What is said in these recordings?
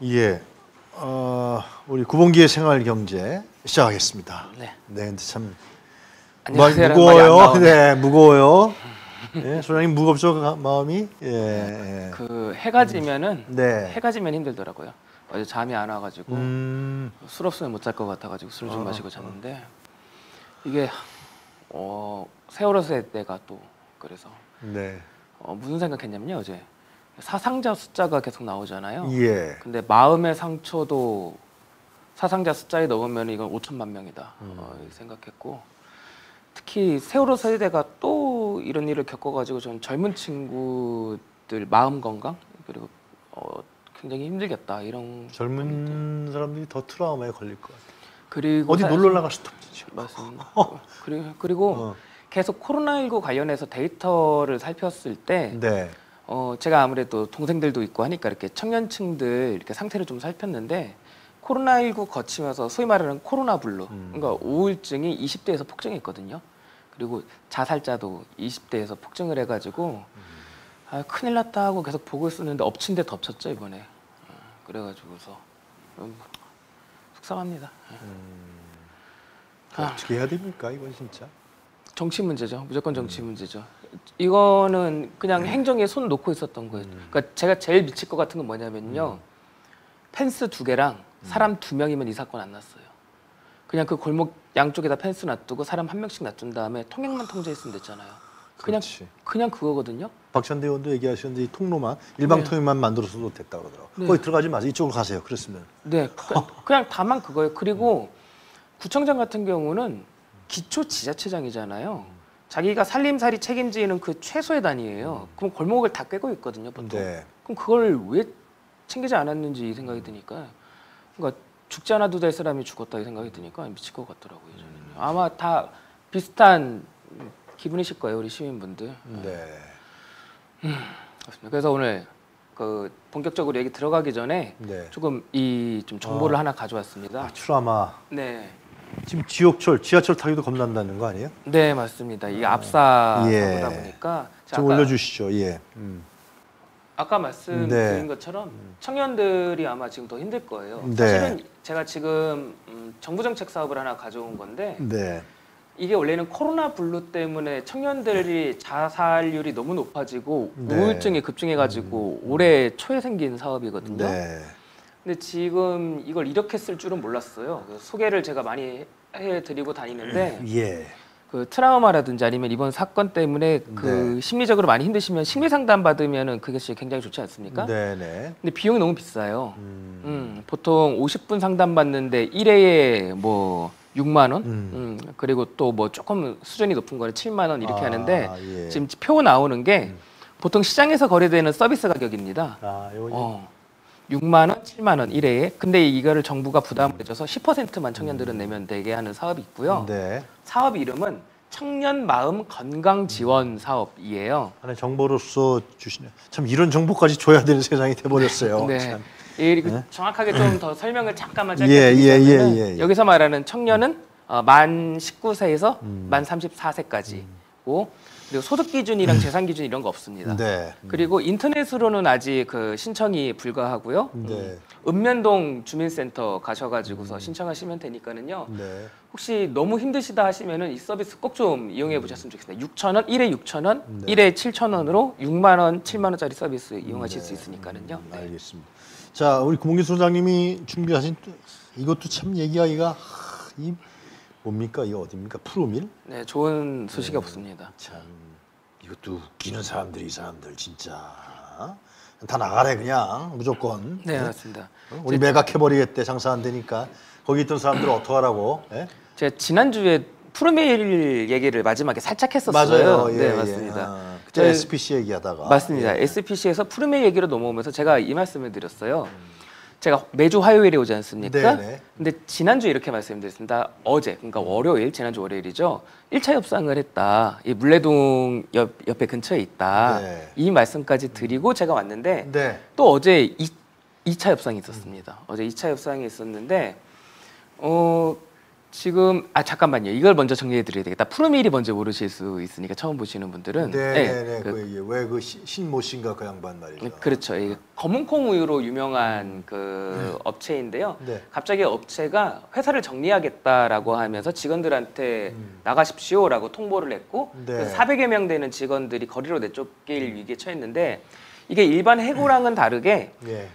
예, 우리 구봉기의 생활경제 시작하겠습니다. 네. 네, 근데 참 무거워요. 네, 무거워요. 예, 소장님 무겁죠 마음이? 예. 그 해가 지면은 네. 해가 지면 힘들더라고요. 어제 잠이 안 와가지고 술 없으면 못 잘 것 같아가지고 술 좀 마시고 잤는데 이게 세월호 세대가 또 그래서 네. 무슨 생각했냐면요 어제 사상자 숫자가 계속 나오잖아요. 예. 근데 마음의 상처도 사상자 숫자에 넣으면 이건 5천만 명이다 생각했고 특히 세월호 세대가 또 이런 일을 겪어가지고 전 젊은 친구들 마음 건강 그리고 굉장히 힘들겠다 이런 젊은 사람들이 더 트라우마에 걸릴 것 같아요. 그리고 어디 놀러 나갈 수도 없죠. 맞습니다. 그리고 계속 코로나19 관련해서 데이터를 살폈을 때 네. 제가 아무래도 동생들도 있고 하니까 이렇게 청년층들 이렇게 상태를 좀 살폈는데 코로나19 거치면서 소위 말하는 코로나 블루, 그러니까 우울증이 20대에서 폭증했거든요. 그리고 자살자도 20대에서 폭증을 해가지고 큰일 났다 하고 계속 보고 있었는데 엎친 데 덮쳤죠 이번에. 그래가지고서 속상합니다. 어떻게 해야 됩니까 이건 진짜? 정치 문제죠. 무조건 정치 문제죠. 이거는 그냥 행정에 손 놓고 있었던 거예요. 그러니까 제가 제일 미칠 것 같은 건 뭐냐면요. 펜스 2개랑 사람 2명이면 이 사건 안 났어요. 그냥 그 골목 양쪽에다 펜스 놔두고 사람 1명씩 놔둔 다음에 통행만 통제했으면 됐잖아요. 그냥 그거거든요. 박찬대 의원도 얘기하셨는데 이 통로만 일방 통행만 만들어서도 됐다 그러더라고요. 네. 거기 들어가지 마세요. 이쪽으로 가세요. 그랬으면. 네, 그냥 다만 그거예요. 그리고 구청장 같은 경우는 기초 지자체장이잖아요. 자기가 살림살이 책임지는 그 최소의 단위예요. 그럼 골목을 다 꿰고 있거든요, 보통. 네. 그럼 그걸 왜 챙기지 않았는지 생각이 드니까, 그러니까 죽지 않아도 될 사람이 죽었다 이 생각이 드니까 미칠 것 같더라고요. 저는. 아마 다 비슷한 기분이실 거예요, 우리 시민분들. 네. 그렇습니다. 그래서 오늘 그 본격적으로 얘기 들어가기 전에 네. 조금 좀 정보를 하나 가져왔습니다. 트라우마. 네. 지금 지하철 타기도 겁난다는 거 아니에요? 네, 맞습니다. 이게 압사 예. 사고다 보니까 좀 올려주시죠. 예. 아까 말씀드린 네. 것처럼 청년들이 아마 지금 더 힘들 거예요. 네. 사실은 제가 지금 정부 정책 사업을 하나 가져온 건데 네. 이게 원래는 코로나 블루 때문에 청년들이 자살률이 너무 높아지고 네. 우울증이 급증해가지고 올해 초에 생긴 사업이거든요. 네. 근데 지금 이걸 이렇게 쓸 줄은 몰랐어요. 그래서 소개를 제가 많이 해드리고 다니는데 예. 그 트라우마라든지 아니면 이번 사건 때문에 그 심리적으로 많이 힘드시면 심리 상담 받으면은 그것이 굉장히 좋지 않습니까? 네네. 근데 비용이 너무 비싸요. 보통 50분 상담 받는데 1회에 뭐 6만 원, 그리고 또 뭐 조금 수준이 높은 거는 7만 원 이렇게 하는데 예. 지금 표 나오는 게 보통 시장에서 거래되는 서비스 가격입니다. 요거 6만 원, 7만 원 1회에. 근데 이거를 정부가 부담을 해줘서 10%만 청년들은 내면 되게 하는 사업이 있고요. 네. 사업 이름은 청년 마음 건강 지원 사업이에요. 하나의 정보로서 주시네. 참 이런 정보까지 줘야 되는 세상이 돼버렸어요. 네. 참. 정확하게 좀 더 설명을 잠깐만 짧게 예, 드리자면 예. 여기서 말하는 청년은 만 19세에서 만 34세까지고 그리고 소득 기준이랑 재산 기준 이런 거 없습니다. 네. 그리고 인터넷으로는 아직 그 신청이 불가하고요. 네. 읍면동 주민센터 가셔가지고서 신청하시면 되니까는요. 네. 혹시 너무 힘드시다 하시면은 이 서비스 꼭 좀 이용해 보셨으면 좋겠습니다. 6,000원, 1회 6,000원, 네. 1회 7,000원으로 6만 원, 7만 원짜리 서비스 이용하실 수 있으니까는요. 네. 알겠습니다. 자, 우리 구봉기 소장님이 준비하신 이것도 참 얘기하기가 이 뭡니까? 이거 어디입니까? 프로밀? 네, 좋은 소식이 없습니다. 참 이것도 웃기는 사람들이 이 사람들 진짜 다 나가래 그냥 무조건. 네, 맞습니다. 우리 매각해버리겠대 장사 안 되니까 거기 있던 사람들 어떡하라고? 예? 제가 지난주에 프로메일 얘기를 마지막에 살짝 했었어요. 맞아요. 예, 네, 맞습니다. 그때 SPC 얘기하다가 맞습니다. 예. SPC에서 프로메일 얘기로 넘어오면서 제가 이 말씀을 드렸어요. 제가 매주 화요일에 오지 않습니까? 네네. 근데 지난주에 이렇게 말씀드렸습니다. 어제, 그러니까 월요일, 지난주 월요일이죠. 1차 협상을 했다. 이 물레동 옆에 근처에 있다. 네. 이 말씀까지 드리고 제가 왔는데 네. 또 어제 2차 협상이 있었습니다. 어제 2차 협상이 있었는데 지금 잠깐만요. 이걸 먼저 정리해 드려야 되겠다. 푸르밀이 먼저 모르실 수 있으니까 처음 보시는 분들은 네네네. 왜그 신모 씨인가 그 양반 말이죠. 그렇죠. 이게 검은콩 우유로 유명한 그 업체인데요. 네. 갑자기 업체가 회사를 정리하겠다라고 하면서 직원들한테 나가십시오라고 통보를 했고 네. 그래서 400여 명 되는 직원들이 거리로 내쫓길 위기에 처했는데 이게 일반 해고랑은 다르게 예.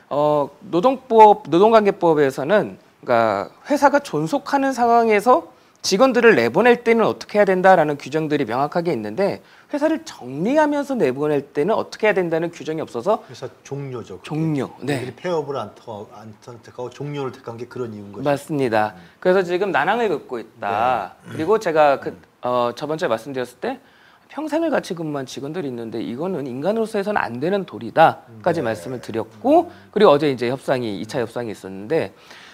노동관계법에서는 그러니까 회사가 존속하는 상황에서 직원들을 내보낼 때는 어떻게 해야 된다라는 규정들이 명확하게 있는데 회사를 정리하면서 내보낼 때는 어떻게 해야 된다는 규정이 없어서 회사 종료죠. 그게. 종료. 네. 폐업을 안 선택하고 종료를 택한 게 그런 이유인 거죠. 맞습니다. 그래서 지금 난항을 겪고 있다. 그리고 제가 저번 주에 말씀드렸을 때 평생을 같이 근무한 직원들이 있는데 이거는 인간으로서 해서는 안 되는 도리다까지 말씀을 드렸고 그리고 어제 이제 2차 협상이 있었는데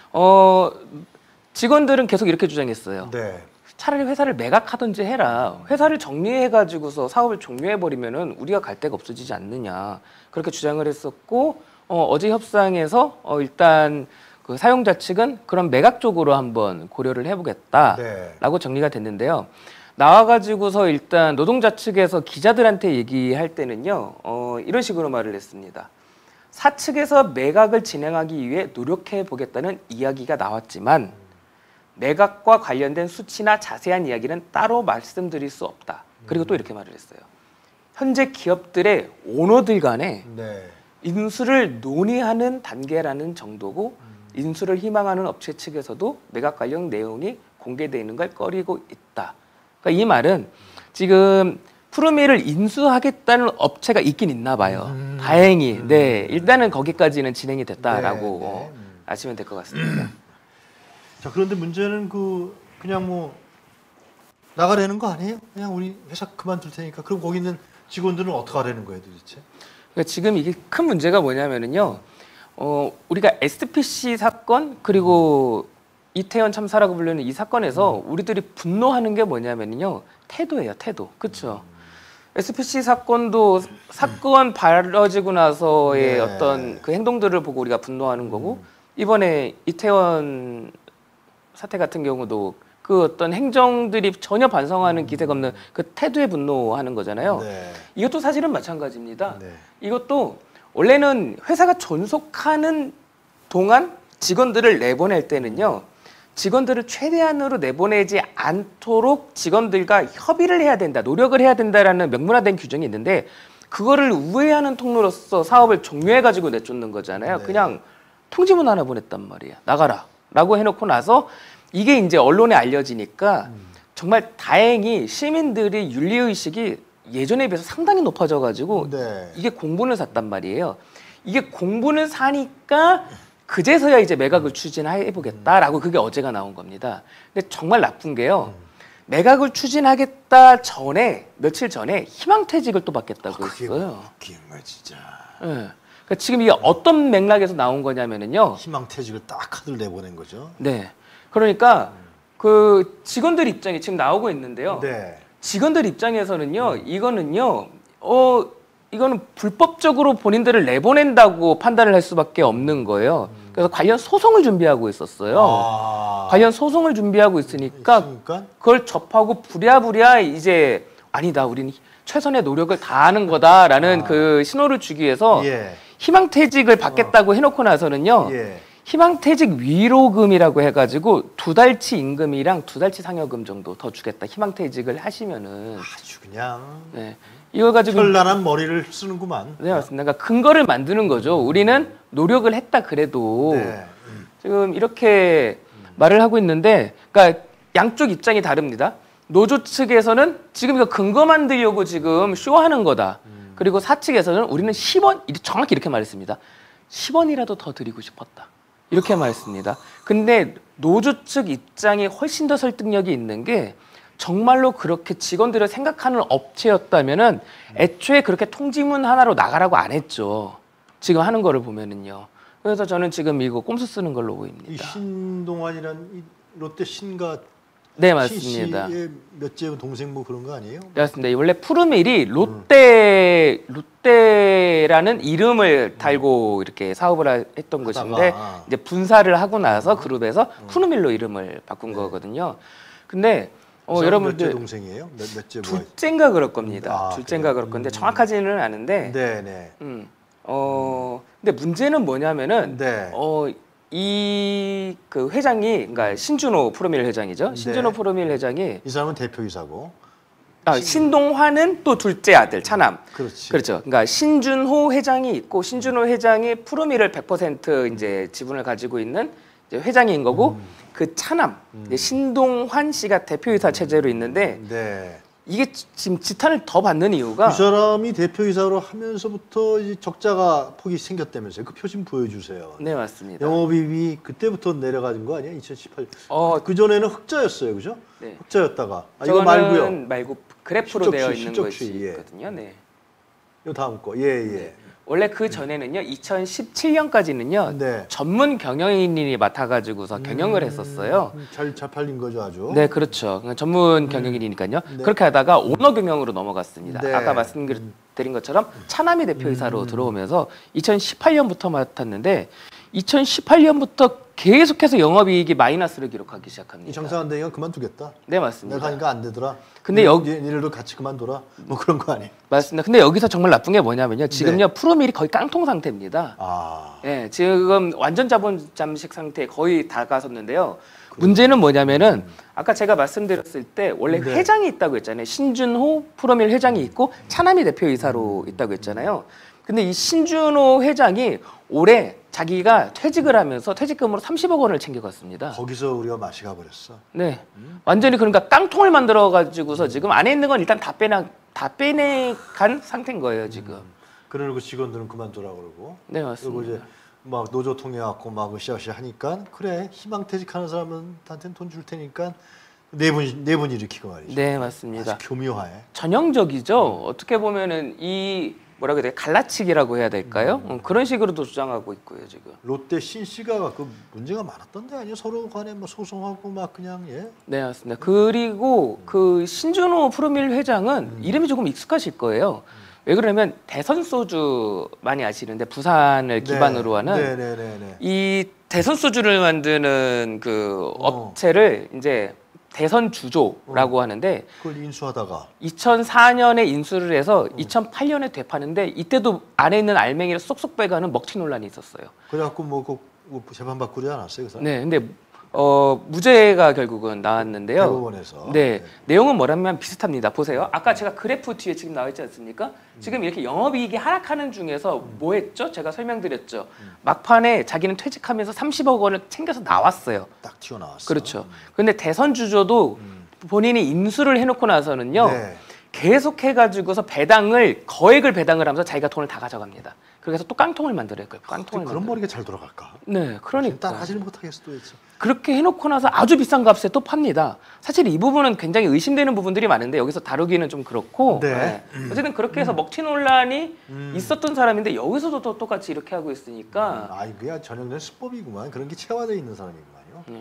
직원들은 계속 이렇게 주장했어요. 네. 차라리 회사를 매각하든지 해라. 회사를 정리해가지고서 사업을 종료해버리면은 우리가 갈 데가 없어지지 않느냐. 그렇게 주장을 했었고 어제 협상에서 일단 그 사용자 측은 그런 매각 쪽으로 한번 고려를 해보겠다라고 네. 정리가 됐는데요. 나와가지고서 일단 노동자 측에서 기자들한테 얘기할 때는요. 이런 식으로 말을 했습니다. 사측에서 매각을 진행하기 위해 노력해 보겠다는 이야기가 나왔지만 매각과 관련된 수치나 자세한 이야기는 따로 말씀드릴 수 없다. 그리고 또 이렇게 말을 했어요. 현재 기업들의 오너들 간에 네. 인수를 논의하는 단계라는 정도고 인수를 희망하는 업체 측에서도 매각 관련 내용이 공개되는 걸 꺼리고 있다. 그러니까 이 말은 지금 푸르밀을 인수하겠다는 업체가 있긴 있나 봐요. 다행히. 네. 일단은 거기까지는 진행이 됐다라고 아시면 될 것 같습니다. 자, 그런데 문제는 그냥 뭐 나가라는 거 아니에요? 그냥 우리 회사 그만둘 테니까. 그럼 거기 있는 직원들은 어떻게 하라는 거예요, 도대체? 그러니까 지금 이게 큰 문제가 뭐냐면은요. 우리가 SPC 사건 그리고 이태원 참사라고 불리는 이 사건에서 우리들이 분노하는 게 뭐냐면요. 태도예요, 태도. 그렇죠? SPC 사건도 사건 벌어지고 나서의 네. 어떤 그 행동들을 보고 우리가 분노하는 거고 이번에 이태원 사태 같은 경우도 그 어떤 행정들이 전혀 반성하는 기세가 없는 그 태도에 분노하는 거잖아요. 네. 이것도 사실은 마찬가지입니다. 네. 이것도 원래는 회사가 존속하는 동안 직원들을 내보낼 때는요. 직원들을 최대한으로 내보내지 않도록 직원들과 협의를 해야 된다, 노력을 해야 된다라는 명문화된 규정이 있는데 그거를 우회하는 통로로서 사업을 종료해가지고 내쫓는 거잖아요. 네. 그냥 통지문 하나 보냈단 말이야. 나가라 라고 해놓고 나서 이게 이제 언론에 알려지니까 정말 다행히 시민들이 윤리의식이 예전에 비해서 상당히 높아져가지고 네. 이게 공분을 샀단 말이에요. 이게 공분을 사니까 그제서야 이제 매각을 추진해보겠다라고 그게 어제가 나온 겁니다. 근데 정말 나쁜 게요. 매각을 추진하겠다 전에 며칠 전에 희망퇴직을 또 받겠다고 했어요. 그게 정말 진짜 네. 그러니까 지금 이게 어떤 맥락에서 나온 거냐면은요. 희망퇴직을 딱 카드를 내보낸 거죠. 네. 그러니까 그 직원들 입장이 지금 나오고 있는데요. 네. 직원들 입장에서는요. 이거는 불법적으로 본인들을 내보낸다고 판단을 할 수밖에 없는 거예요. 그래서 관련 소송을 준비하고 있었어요. 관련 소송을 준비하고 있으니까 그걸 접하고 부랴부랴 이제 아니다, 우리는 최선의 노력을 다하는 거다라는 그 신호를 주기 위해서 희망퇴직을 받겠다고 해놓고 나서는요. 희망퇴직 위로금이라고 해가지고 2달치 임금이랑 2달치 상여금 정도 더 주겠다. 희망퇴직을 하시면은 아주 그냥 네. 이걸 가지고 현란한 머리를 쓰는구만. 네, 맞습니다. 그러니까 근거를 만드는 거죠. 우리는 노력을 했다 그래도 네. 지금 이렇게 말을 하고 있는데, 그러니까 양쪽 입장이 다릅니다. 노조 측에서는 지금 이거 근거 만들려고 지금 쇼하는 거다. 그리고 사측에서는 우리는 10원, 정확히 이렇게 말했습니다. 10원이라도 더 드리고 싶었다. 이렇게 말했습니다. 근데 노조 측 입장이 훨씬 더 설득력이 있는 게 정말로 그렇게 직원들을 생각하는 업체였다면은 애초에 그렇게 통지문 하나로 나가라고 안 했죠. 지금 하는 거를 보면은요. 그래서 저는 지금 이거 꼼수 쓰는 걸로 보입니다. 이 신동환이란 이 롯데 신가 네, 맞습니다. 씨의 몇째 동생 뭐 그런 거 아니에요? 네, 맞습니다. 원래 푸르밀이 롯데라는 이름을 달고 이렇게 사업을 했던 곳인데 이제 분사를 하고 나서 그룹에서 푸르밀로 이름을 바꾼 거거든요. 근데 여러분들 몇째 동생이에요? 몇째 뭐? 둘째인가 그럴 겁니다. 아, 둘째인가 그럴 건데 정확하지는 않은데. 네네. 근데 문제는 뭐냐면은 네. 이 그 회장이 그러니까 신준호 푸르밀 회장이죠. 신준호 네. 푸르밀 회장이 이 사람은 대표이사고. 신동환은 또 둘째 아들 차남. 그렇지. 그렇죠. 그러니까 신준호 회장이 있고 신준호 회장이 푸르밀을 100% 이제 지분을 가지고 있는 이제 회장인 거고 그 차남 이제 신동환 씨가 대표이사 체제로 있는데 네. 이게 지금 지탄을 더 받는 이유가 이 사람이 대표이사로 하면서부터 이제 적자가 폭이 생겼다면서요. 그 표 좀 보여주세요. 네, 맞습니다. 영업이익이 그때부터 내려가진 거 아니야? 2018. 그 전에는 흑자였어요, 그죠? 네. 흑자였다가. 이거 말고요. 말고 그래프로 실적추이, 되어 있는 것이 실적추이, 예. 있거든요. 네. 이 다음 거. 예. 원래 그 전에는요, 2017년까지는요 네. 전문 경영인이 맡아가지고서 경영을 했었어요. 잘 팔린 거죠, 아주. 네, 그렇죠. 그러니까 전문 경영인이니까요. 네. 그렇게 하다가 오너 경영으로 넘어갔습니다. 네. 아까 말씀드린 것처럼 차남이 대표이사로 들어오면서 2018년부터 맡았는데 2018년부터 계속해서 영업이익이 마이너스를 기록하기 시작합니다. 이 장사 안 되니까 그만두겠다. 네, 맞습니다. 내가 하니까 안 되더라. 근데 얘네들도 같이 그만둬라. 뭐 그런 거 아니에요? 맞습니다. 근데 여기서 정말 나쁜 게 뭐냐면요. 지금요 푸르밀이 거의 깡통 상태입니다. 네, 지금 완전 자본 잠식 상태에 거의 다가섰는데요. 문제는 뭐냐면은 아까 제가 말씀드렸을 때 원래 네. 회장이 있다고 했잖아요. 신준호 푸르밀 회장이 있고 차남이 대표이사로 있다고 했잖아요. 근데 이 신준호 회장이 올해 자기가 퇴직을 하면서 퇴직금으로 30억 원을 챙겨갔습니다. 거기서 우리가 맛이 가버렸어. 네, 완전히 그러니까 깡통을 만들어 가지고서 지금 안에 있는 건 일단 다 빼내간 상태인 거예요 지금. 그러고 직원들은 그만두라 그러고. 네, 그리고 맞습니다. 이제 막 노조 통해 갖고 막 으쌰으쌰 하니까 그래 희망퇴직하는 사람한테는 돈 줄 테니까 네 분 일으키고 말이죠. 네, 맞습니다. 아주 교묘해. 전형적이죠. 어떻게 보면은 이 뭐라고 해야 돼? 갈라치기라고 해야 될까요? 그런 식으로도 주장하고 있고요 지금. 롯데 신 씨가 그 문제가 많았던데 아니요? 서로 간에 뭐 소송하고 막 그냥 예. 네, 맞습니다. 그리고 그 신준호 푸르밀 회장은 이름이 조금 익숙하실 거예요. 왜 그러냐면 대선 소주 많이 아시는데 부산을 기반으로 하는 네네네네. 이 대선 소주를 만드는 그 업체를 이제 대선 주조라고 하는데 그걸 인수하다가 2004년에 인수를 해서 2008년에 되파는데 이때도 안에 있는 알맹이를 쏙쏙 빼가는 먹튀 논란이 있었어요. 그래갖고 뭐 재판 받고 그러지 않았어요, 그 사람? 네, 근데 무죄가 결국은 나왔는데요. 대법원에서. 네, 내용은 뭐라면 비슷합니다. 보세요. 아까 제가 그래프 뒤에 지금 나와 있지 않습니까? 지금 이렇게 영업이익이 하락하는 중에서 뭐 했죠? 제가 설명드렸죠. 막판에 자기는 퇴직하면서 30억 원을 챙겨서 나왔어요. 딱 튀어나왔어. 그렇죠. 근데 대선 주조도 본인이 인수를 해놓고 나서는요. 네. 계속해가지고서 거액을 배당을 하면서 자기가 돈을 다 가져갑니다. 그래서 또 깡통을 만들어요. 깡통을 그런 머리가 잘 돌아갈까? 네, 그러니까 따라하지를 못하겠어 도대체. 그렇게 해놓고 나서 아주 비싼 값에 또 팝니다. 사실 이 부분은 굉장히 의심되는 부분들이 많은데 여기서 다루기는 좀 그렇고 네. 어쨌든 그렇게 해서 먹튀 논란이 있었던 사람인데 여기서도 또 똑같이 이렇게 하고 있으니까 그게 전형적인 수법이구만. 그런 게 체화되어 있는 사람이구만요.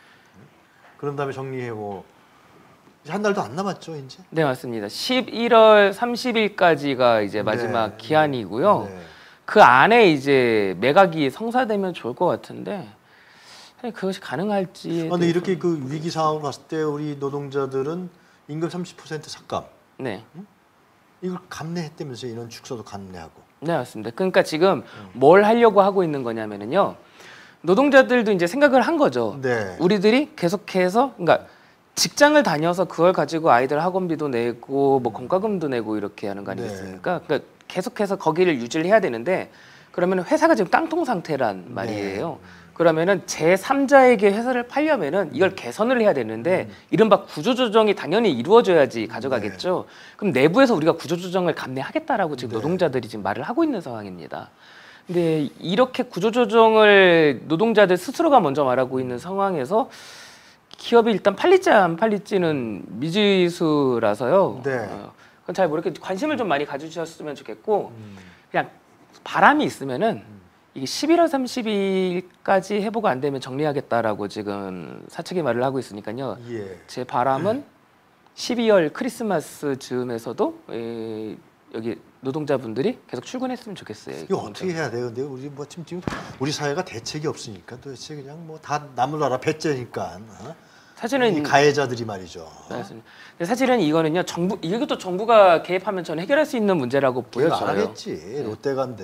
그런 다음에 정리하고 이제 한 달도 안 남았죠, 이제. 네, 맞습니다. 11월 30일까지가 이제 마지막 기한이고요. 네. 그 안에 이제 매각이 성사되면 좋을 것 같은데 그것이 가능할지. 근데 이렇게 그 위기 상황을 봤을 때 우리 노동자들은 임금 30% 삭감. 네. 이걸 감내했다면서요. 이런 축소도 감내하고. 네, 맞습니다. 그러니까 지금 뭘 하려고 하고 있는 거냐면은요. 노동자들도 이제 생각을 한 거죠. 네. 우리들이 계속해서 그러니까 직장을 다녀서 그걸 가지고 아이들 학원비도 내고 뭐 공과금도 내고 이렇게 하는 거 아니겠습니까? 그러니까 계속해서 거기를 유지를 해야 되는데 그러면 회사가 지금 깡통 상태란 말이에요. 그러면은 제3자에게 회사를 팔려면은 이걸 개선을 해야 되는데 이른바 구조조정이 당연히 이루어져야지 가져가겠죠. 그럼 내부에서 우리가 구조조정을 감내하겠다라고 지금 노동자들이 지금 말을 하고 있는 상황입니다. 근데 이렇게 구조조정을 노동자들 스스로가 먼저 말하고 있는 상황에서 기업이 일단 팔릴지 안 팔릴지는 미지수라서요. 네. 그건 잘 모르겠는데 관심을 좀 많이 가져주셨으면 좋겠고 그냥 바람이 있으면은 이게 11월 30일까지 해보고 안 되면 정리하겠다라고 지금 사측이 말을 하고 있으니까요. 예. 제 바람은 12월 크리스마스 즈음에서도 여기 노동자분들이 계속 출근했으면 좋겠어요. 이거 어떻게 해야 돼요? 근데 우리 뭐 지금 우리 사회가 대책이 없으니까 도대체 그냥 뭐 다 남을 알아 배째니까. 사실은 이 가해자들이 말이죠. 맞습니다. 근데 사실은 이거는요, 이것도 정부가 개입하면 저는 해결할 수 있는 문제라고 안 보여져요. 하겠지. 롯데가인데.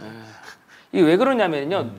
이게 왜 그러냐면요,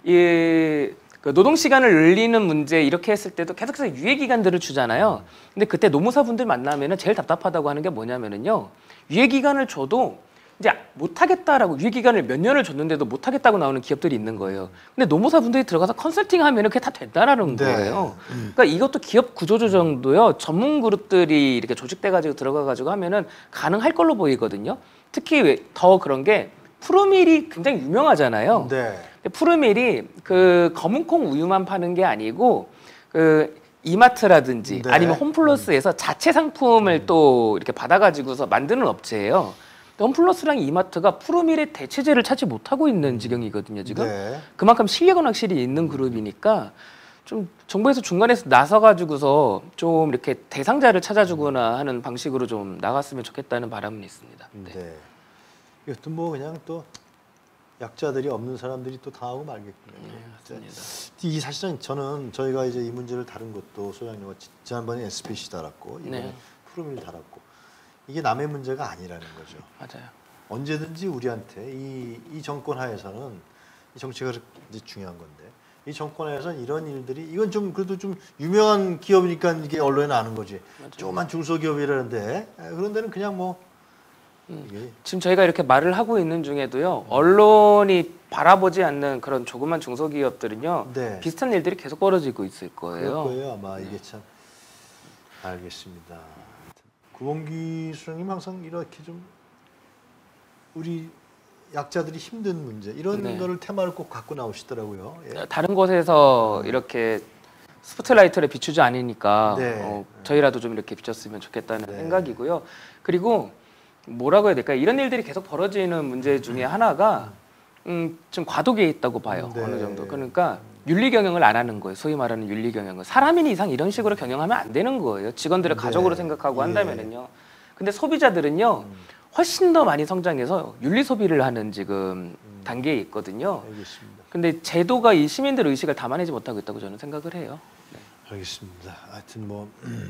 그 노동 시간을 늘리는 문제 이렇게 했을 때도 계속해서 유예 기간들을 주잖아요. 근데 그때 노무사분들 만나면은 제일 답답하다고 하는 게 뭐냐면은요, 유예 기간을 줘도 이제 못하겠다라고 유예 기간을 몇 년을 줬는데도 못하겠다고 나오는 기업들이 있는 거예요. 근데 노무사분들이 들어가서 컨설팅하면은 그게 다 된다라는 네. 거예요. 그러니까 이것도 기업 구조조정도요, 전문 그룹들이 이렇게 조직돼가지고 들어가가지고 하면은 가능할 걸로 보이거든요. 특히 더 그런 게 푸르밀이 굉장히 유명하잖아요. 네. 근데 푸르밀이 그 검은콩 우유만 파는 게 아니고 그 이마트라든지 네. 아니면 홈플러스에서 자체 상품을 또 이렇게 받아가지고서 만드는 업체예요. 홈플러스랑 이마트가 푸르밀의 대체제를 찾지 못하고 있는 지경이거든요, 지금. 네. 그만큼 실력은 확실히 있는 그룹이니까 좀 정부에서 중간에서 나서가지고서 좀 이렇게 대상자를 찾아주거나 하는 방식으로 좀 나갔으면 좋겠다는 바람은 있습니다. 네. 네. 이것도 뭐 그냥 또 약자들이 없는 사람들이 또 당하고 말겠군요. 맞습니다. 이 사실은 저희가 이제 이 문제를 다룬 것도 소장님과 지난번에 SPC 달았고 이번에 네. 푸르밀 달았고 이게 남의 문제가 아니라는 거죠. 맞아요. 언제든지 우리한테 이 정권 하에서는 이 정치가 이제 중요한 건데 이 정권 하에서는 이런 일들이 이건 좀 그래도 좀 유명한 기업이니까 이게 언론에 나는 거지. 맞아요. 조그만 중소기업이라는데 그런 데는 그냥 뭐 이게 지금 저희가 이렇게 말을 하고 있는 중에도요, 언론이 바라보지 않는 그런 조그만 중소기업들은요, 네. 비슷한 일들이 계속 벌어지고 있을 그럴 거예요. 거예요 아마 이게 참 알겠습니다. 구봉기 수장님 항상 이렇게 좀 우리 약자들이 힘든 문제 이런 네. 거를 테마를 꼭 갖고 나오시더라고요. 예. 다른 곳에서 이렇게 스포트라이트를 비추지 않으니까 네. 저희라도 좀 이렇게 비췄으면 좋겠다는 네. 생각이고요. 그리고 뭐라고 해야 될까요? 이런 일들이 계속 벌어지는 문제 중에 하나가 좀 과도기에 있다고 봐요. 네. 어느 정도. 그러니까 윤리 경영을 안 하는 거예요. 소위 말하는 윤리 경영을. 사람인 이상 이런 식으로 경영하면 안 되는 거예요. 직원들을 네. 가족으로 생각하고 예. 한다면은요. 근데 소비자들은요. 훨씬 더 많이 성장해서 윤리 소비를 하는 지금 단계에 있거든요. 알겠습니다. 근데 제도가 이 시민들 의식을 담아내지 못하고 있다고 저는 생각을 해요. 네. 알겠습니다. 하여튼 뭐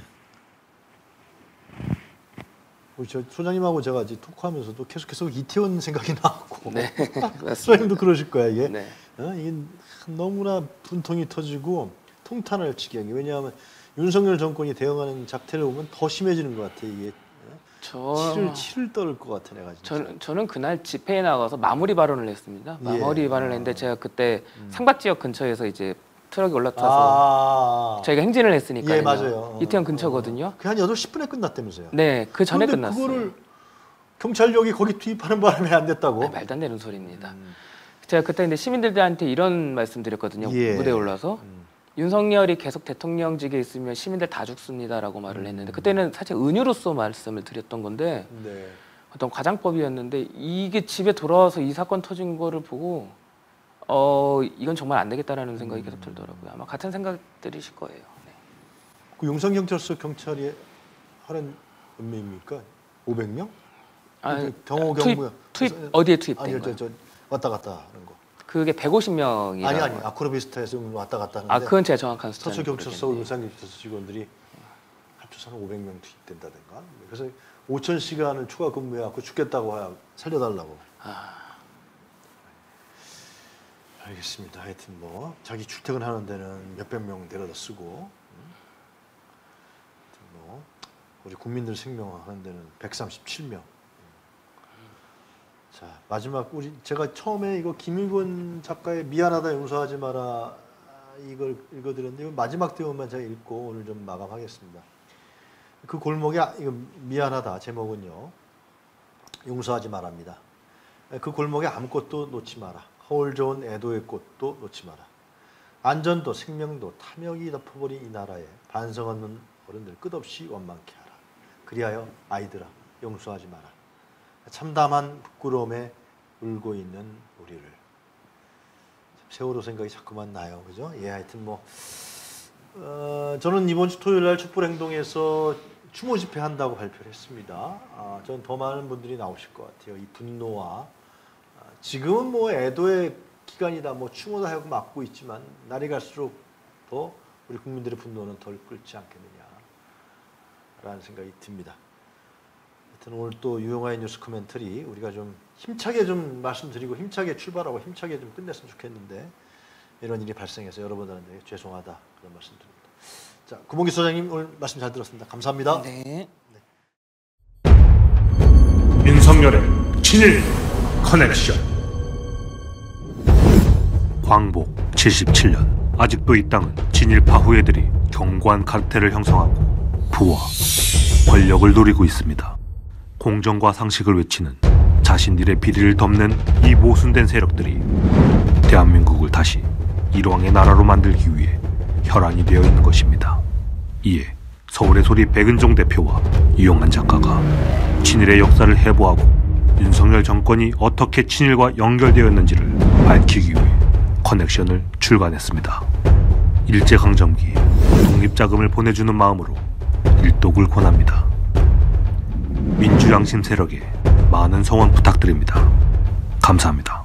우리 저 소장님하고 제가 이제 토크하면서도 계속해서 이태원 생각이 나고 네. 맞습니다. 소장님도 그러실 거야 이게. 네. 이게 너무나 분통이 터지고 통탄할 지경이 왜냐하면 윤석열 정권이 대응하는 작태를 보면 더 심해지는 것 같아 이게. 치를 떨을 것 같아 내가 진짜. 저는 그날 집회에 나가서 마무리 발언을 했습니다. 마무리 예. 발언을 했는데 제가 그때 상박 지역 근처에서 이제 트럭이 올라타서 저희가 행진을 했으니까요. 예, 맞아요. 이태원 근처거든요. 그 한 8시 10분에 끝났다면서요. 네, 그 전에 그런데 끝났어요. 그거를 경찰력이 거기 투입하는 바람에 안 됐다고? 네, 말도 안 되는 소리입니다. 제가 그때 근데 시민들한테 이런 말씀드렸거든요. 예. 무대에 올라서 윤석열이 계속 대통령직에 있으면 시민들 다 죽습니다라고 말을 했는데 그때는 사실 은유로서 말씀을 드렸던 건데 네. 어떤 과장법이었는데 이게 집에 돌아와서 이 사건 터진 거를 보고 이건 정말 안 되겠다라는 생각이 계속 들더라고요. 아마 같은 생각들이실 거예요. 네. 그 용산경찰서 경찰이 하는 몇 명입니까? 500명? 아, 경호 경무야. 투입 어디에 투입된 아니요, 거예요? 저 왔다 갔다 하는 거. 그게 150명이라고. 아니 아크로비스타에서 왔다 갔다 하는데. 아, 그건 제가 정확한 숫자는 서초경찰서, 모르겠네요. 용산경찰서 직원들이 합쳐서 한 500명 투입된다든가. 그래서 5,000시간을 추가 근무해갖고 죽겠다고 해야 살려달라고. 알겠습니다. 하여튼 뭐 자기 출퇴근하는 데는 몇백 명 데려다 쓰고, 하여튼 뭐 우리 국민들 생명하는 데는 137명. 자 마지막 제가 처음에 이거 김일권 작가의 미안하다 용서하지 마라 이걸 읽어드렸는데 마지막 대목만 제가 읽고 오늘 좀 마감하겠습니다. 그 골목에 이거 미안하다 제목은요 용서하지 말합니다. 그 골목에 아무것도 놓지 마라. 허울 좋은 애도의 꽃도 놓지 마라. 안전도 생명도 탐욕이 덮어버린 이 나라에 반성 없는 어른들 끝없이 원망케 하라. 그리하여 아이들아 용서하지 마라. 참담한 부끄러움에 울고 있는 우리를. 세월호 생각이 자꾸만 나요. 그죠? 예, 하여튼 뭐 저는 이번 주 토요일 날 촛불행동에서 추모 집회 한다고 발표를 했습니다. 저는 더 많은 분들이 나오실 것 같아요. 이 분노와 지금은 뭐 애도의 기간이다, 뭐 추모도 하고 막고 있지만 날이 갈수록 더 우리 국민들의 분노는 덜 끓지 않겠느냐라는 생각이 듭니다. 하여튼 오늘 또 유용화의 뉴스 코멘터리 우리가 좀 힘차게 좀 말씀드리고 힘차게 출발하고 힘차게 좀 끝냈으면 좋겠는데 이런 일이 발생해서 여러분들한테 죄송하다 그런 말씀드립니다. 자, 구봉기 소장님 오늘 말씀 잘 들었습니다. 감사합니다. 네. 윤석열의 친일 커넥션. 광복 77년 아직도 이 땅은 친일파 후예들이 견고한 카르텔을 형성하고 부와 권력을 누리고 있습니다. 공정과 상식을 외치는 자신들의 비리를 덮는 이 모순된 세력들이 대한민국을 다시 일왕의 나라로 만들기 위해 혈안이 되어 있는 것입니다. 이에 서울의 소리 백은종 대표와 유영한 작가가 친일의 역사를 해부하고 윤석열 정권이 어떻게 친일과 연결되었는지를 밝히기 위해 커넥션을 출간했습니다. 일제강점기 독립자금을 보내주는 마음으로 일독을 권합니다. 민주양심 세력에 많은 성원 부탁드립니다. 감사합니다.